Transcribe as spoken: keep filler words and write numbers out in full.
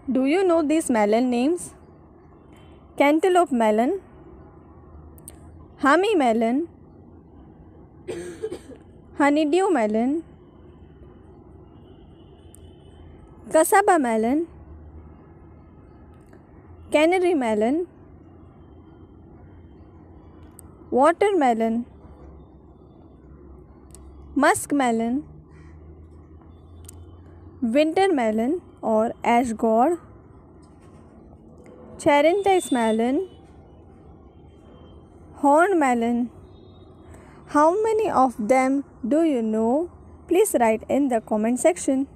Do you know these melon names? Cantaloupe melon, honey melon, honeydew melon, cassava melon, canary melon, watermelon, musk melon, winter melon or ash gourd, Charentais melon, horn melon. How many of them do you know? Please write in the comment section.